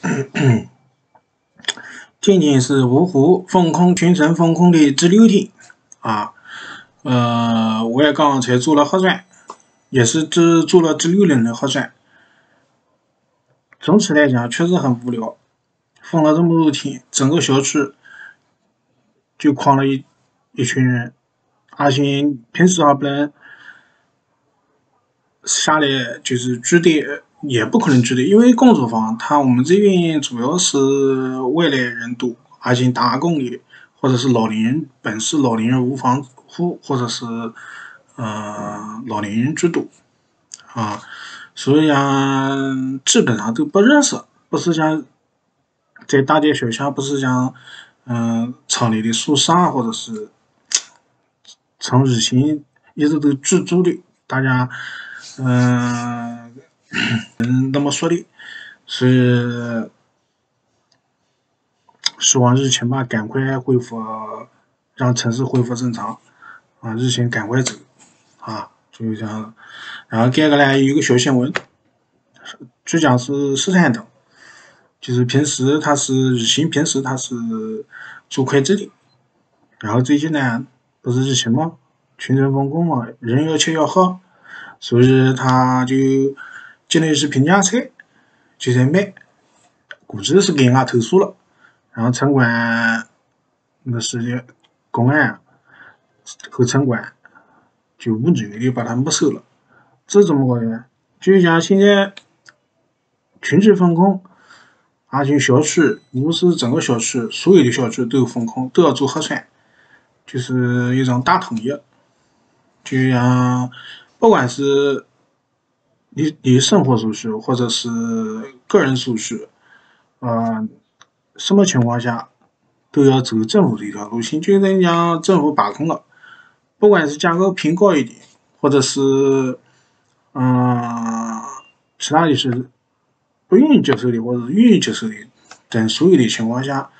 今天是芜湖封控全城封控的第6天啊，我也刚才做了核酸，也是做了第6轮的核酸。总体来讲确实很无聊，封了这么多天，整个小区就框了一群人，而且平时还不能下来就是聚堆，也不可能聚堆，因为公租房我们这边主要是外来人多，而且打工的或者是老年人，本市老年人无房户或者是老年人居多啊，所以基本上都不认识，不是像在大街小巷，不是像厂里的宿舍或者是从以前一直都居住的，大家那么说的，所以希望疫情吧赶快恢复，让城市恢复正常啊，疫情赶快走啊，就是这样。然后这个呢有一个小新闻，据讲是斯坦顿，就是以前平时他是做会计的，然后最近呢不是疫情嘛，全城封控嘛，人要吃要喝，所以他就进了一些平价车就在卖，估计是给人家投诉了，然后城管那是公安和城管就无罪的把他没收了。这怎么搞的？就是讲现在群体封控，而且小区无视整个小区，所有的小区都有封控，都要做核酸，就是一种大统一。就像不管是你生活所需，或者是个人所需，什么情况下都要走政府的一条路线，就是讲政府把控了，不管是价格偏高一点，或者是其他的是不愿意接受的，或者是愿意接受的等所有的情况下，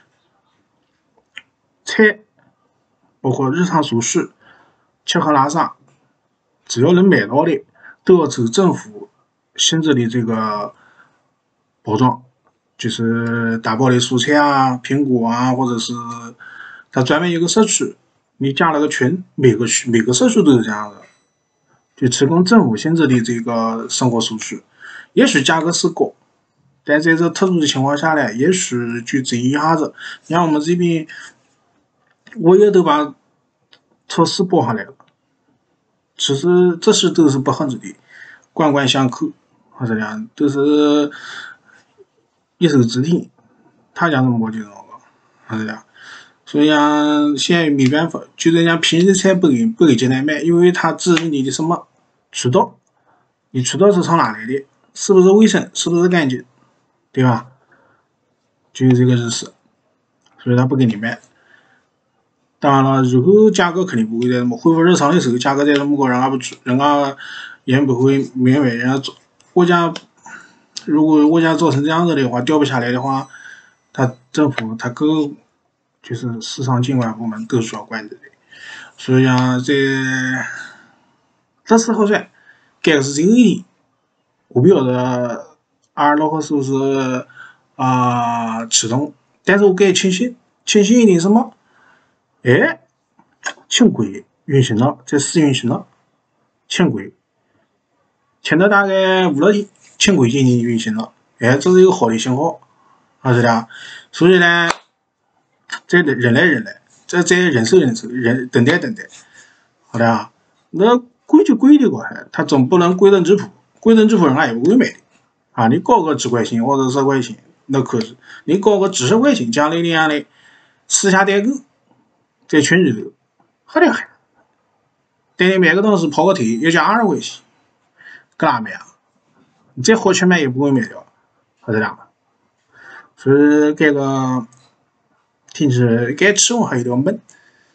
菜包括日常所需，吃喝拉撒，只要能买到的，都要走政府性质的这个包装，就是打包的蔬菜苹果或者是它专门有个社区，你加了个群，每个社区都是这样的，就提供政府性质的这个生活所需，也许价格是高，但在这特殊的情况下呢，也许就这一下子，像我们这边，我也都把超市包下来了。其实这些都是不合理的，环环相扣，或者讲都是一手遮天，他讲什么我就什么，或者讲，所以现在没办法，就是讲便宜的菜不给进来卖，因为他质疑你的什么渠道，你渠道是从哪来的，是不是卫生，是不是干净，对吧？就是这个意思，所以他不给你卖。当然了，以后价格肯定不会再这么恢复日常的时候，价格再这么高，人家不去，人家也不会明白，人家如果物价造成这样子的话，掉不下来的话，政府各就是市场监管部门都需要管制的。所以这次核酸改的是这个一天，我不晓得26号是不是启动，但是我感觉庆幸一点什么？哎，轻轨运行了，在试运行了，轻轨，停了大概5、6天，轻轨进行运行了，哎，这是一个好的信号，是的。所以呢，再忍耐，再忍受，等待，好的。那贵就贵的过，它总不能贵得离谱，人家也不会买的你搞个几块钱或者10块钱，那可是你搞个几十块钱，奖励的私下代购。在群里头，好厉害！带你买个东西跑个腿要加20块钱，搁哪买你再好去买也不会买掉，是这样。所以这个天气该气温还有点闷，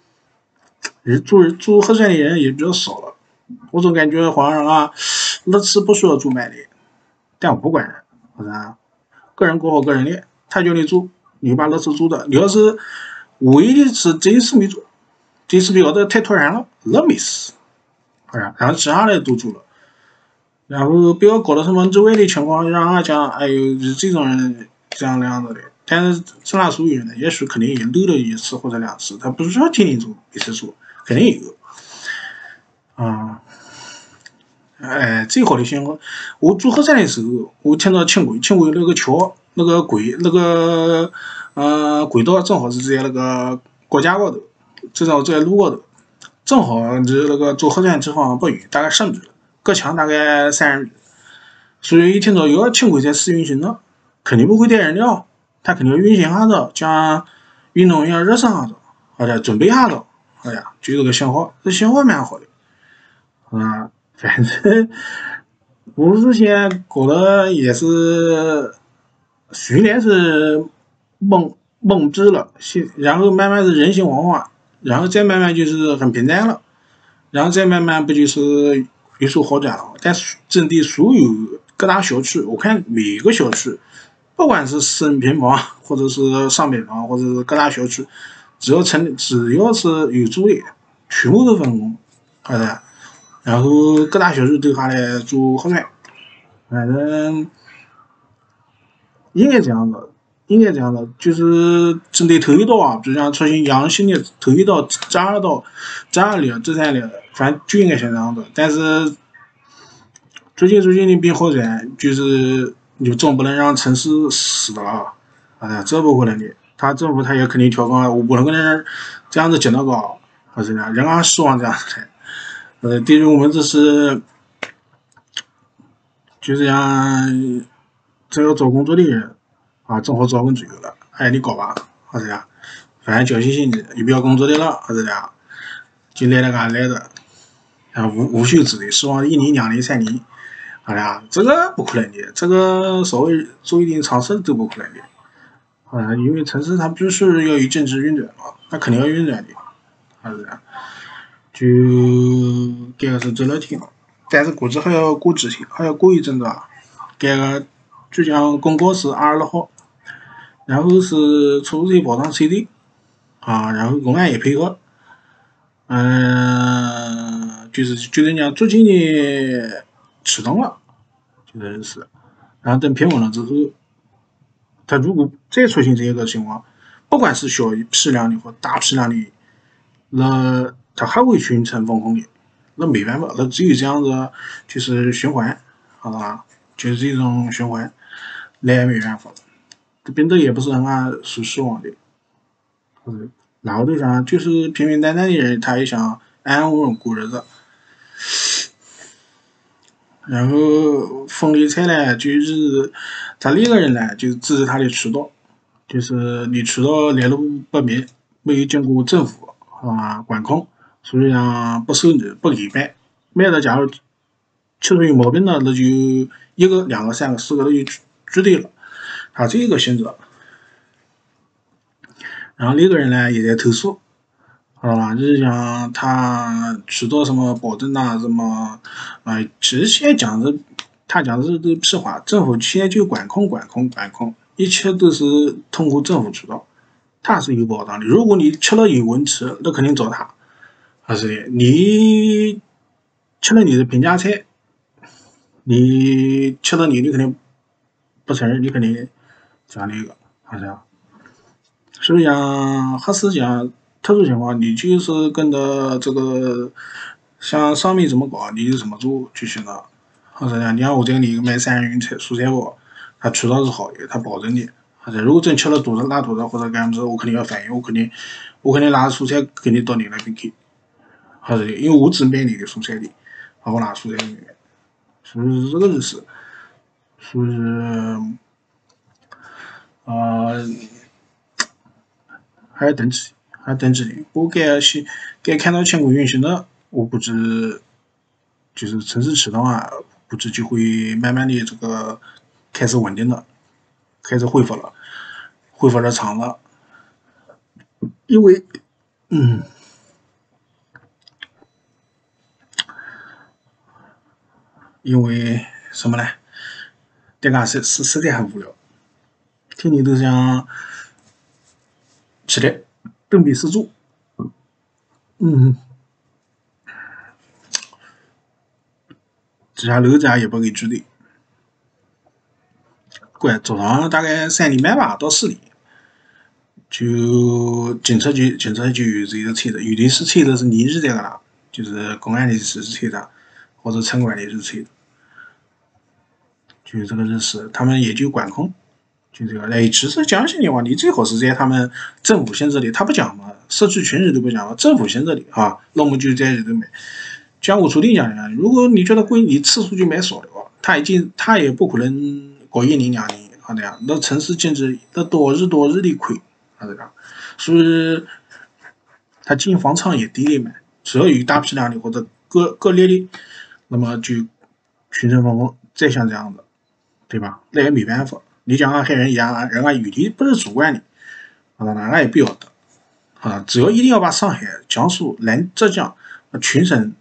做核酸的人也比较少了。我总感觉好像那次不需要做满的，但我不管，是吧？个人过好个人的，他叫你做，你把那次做的，你要是唯一的是这一次没做，这次表的太突然了，那没事，然后其他的都做了，然后不要搞到什么之外的情况，让人家讲，哎呦，这种人这样那样子的。但是政大属于呢，也许肯定也漏了一次或者两次，他不是说天天做一次做，肯定有啊。哎，最好的信号，我做核酸的时候，我听到轻轨那个桥那个轨道正好是在那个国家高头，至少在路高头，正好离那个做核酸地方不远，大概10米，隔墙大概30米。所以一听到要轻轨在试运行了，肯定不会带人的，他肯定要运行下子，像运动员热身下子，或者准备下子，哎呀，就这个信号，这信号蛮好的。反正我之前搞的也是，训练是懵逼了，然后慢慢是人性文化，然后再慢慢就是很平淡了，然后再慢慢不就是有所好转了。但是整体所有各大小区，我看每个小区，不管是私人平房，或者是商品房，或者是各大小区，只要是有助力，全部都分工，好的。然后各大小区都下来做核酸，反正应该这样的，应该这样的，就是针对头一道啊，比如像出现阳性的头一道、正二道、正二例、第三例，反正就应该像这样的。但是最近的变好转，就是你总不能让城市死了啊，这不可能的。政府也肯定调控，我不能跟人这样子讲那个，还是这样，人家希望这样子的。对于我们这是就是像只要找工作的人啊，正好找份自由了，哎，你搞吧，或者呀，反正侥幸心理，也不要工作的了，或者呀，就来那个来的，无休止的，希望1年、2年、3年，好呀，这个不可能的，这个稍微做一点尝试都不可能的，因为城市它必须要有政治运转嘛，那肯定要运转的，还是呀，就这个是这两天，但是估计还要过几天，还要过一阵子啊。这个就像公告是26号，然后是出租车保障车队啊，然后公安也配合，就是讲逐渐的启动了，就是然后等平稳了之后，他如果再出现这个情况，不管是小批量的或大批量的，那他还会形成风控的，那没办法，那只有这样子，就是循环，好吧，就是这种循环，那也没办法，这病毒也不是人家所希望的，然后就想就是平平淡淡的人，他也想安安稳稳过日子。然后风里菜呢，就是他那个人呢，就支持他的渠道，就是你渠道来路不明，没有经过政府管控，所以呢不收你不给卖，卖的假如吃出有毛病了，那就1个、2个、3个、4个都就拘对了，他这个性质。然后那个人呢也在投诉，就是讲他渠道什么保证什么其实现在他讲的是都屁话，政府现在就管控，一切都是通过政府渠道，他是有保障的。如果你吃了有问题，那肯定找他，还是的。你吃了你的平价菜，你吃了你肯定不承认，你肯定讲那个，好像。所以讲还是讲特殊情况，你就是跟着这个像上面怎么搞，你就怎么做就行了。或者讲，你看我这里卖3元蔬菜包，它渠道是好的，它保证的。或者如果真吃了肚子拉肚子或者干么子，我肯定要反映，我肯定拿蔬菜肯定到你那边去。或者因为我只卖你的蔬菜的，我拿蔬菜给你卖，所以是这个意思。所以呃还要等几天，还要等几天。我该看到轻轨运行了，我估计就是城市启动啊，估计就会慢慢的这个开始稳定了，开始恢复了，恢复的长了。因为因为什么呢？这个实在很无聊，天天都想起来东北四住，嗯，这下楼子也不给住的， 走上大概3里迈吧到4里，就警察就有这个催的，有的是催的是泥日的啦，就是公安的是催的，或者城管的是催的，就这个日事，他们也就管控。就这个，其实讲心里话，你最好是在他们政府性质里，他不讲嘛，社区群里都不讲嘛，政府性质里啊，那我们就在里头买。像我昨天讲的，如果你觉得贵，你次数就买少了，他也不可能搞1年2年，好的呀，那城市经济那多日的亏，好的呀，所以他进房仓也低的买，只要有大批量的或者个例的，那么就群众分工再像这样的，对吧？那也没办法。你讲害人一样，人家有的不是主观的，俺也不要得啊！只要一定要把上海、江苏、浙江全省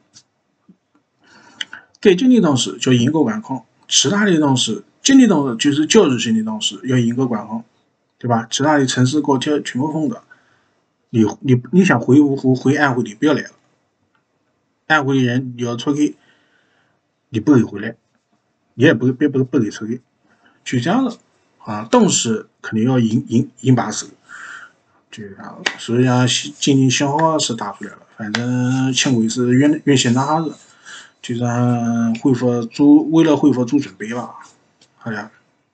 该经历东西叫严格管控，其他的东西经历东西就是教育性的东西要严格管控，对吧？其他的城市高铁全部封的，你想回芜湖、回安徽的不要来了，安徽的人你要出去，你不给回来，你也不给出去，就这样的。啊，东西肯定要严把守，就这样。所以讲，今年信号是打出来了，反正轻轨是运行那哈子，就是为了恢复做准备吧。好呀，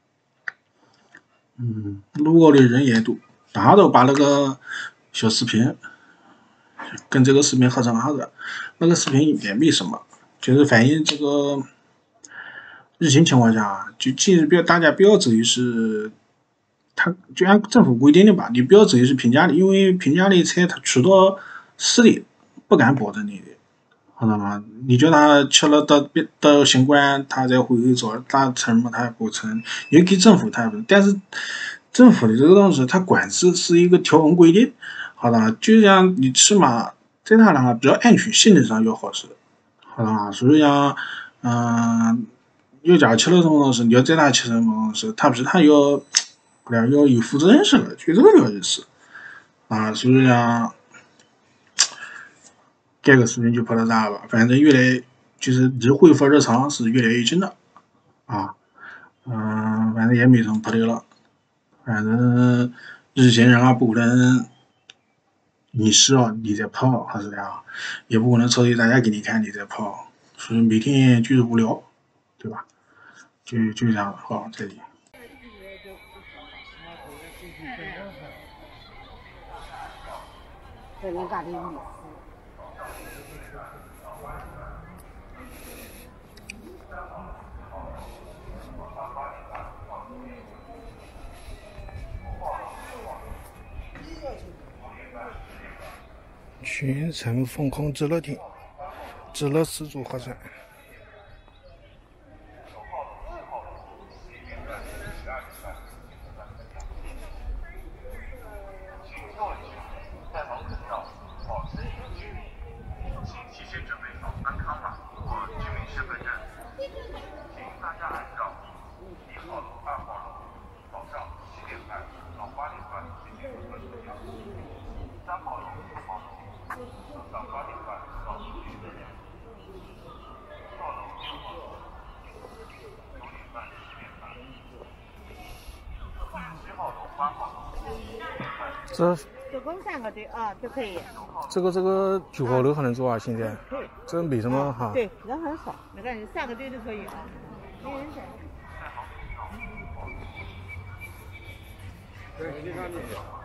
路高的人也多，大家都把那个小视频跟这个视频合成哈子，那个视频也没什么，就是反映这个。疫情情况下，就其实大家不要走的是，他就按政府规定的吧，你不要走的是平价的，因为平价的菜它渠道是的，不敢保证你的，好的吗？你叫他吃了得新冠，他再回去找他承嘛，他也不承，也给政府他也不，但是政府的这个东西，它管制是一个条文规定，好的，就像你吃嘛，在他那比较安全，心理上要好吃，好的吗？所以讲，要假吃了什么东西，你要在哪吃什么东西，他不是他要有负责任心了，就这个意思啊。所以讲，这个事情就跑到这吧，反正就是离恢复日常是越来越近了啊。反正也没什么不对了，反正日前人家不可能你是你在跑还是这样，也不可能朝着大家给你看你在跑，所以每天就是无聊，对吧？就这样，好，这里。 在人家的意思。 全程封控制热天，制热10组核酸。 总共3个队啊，都可以。 这个9号楼还能做啊？现在？ 可以。 这没什么哈。 对，人很少，没关系，3个队都可以啊，没人选。对，你看你。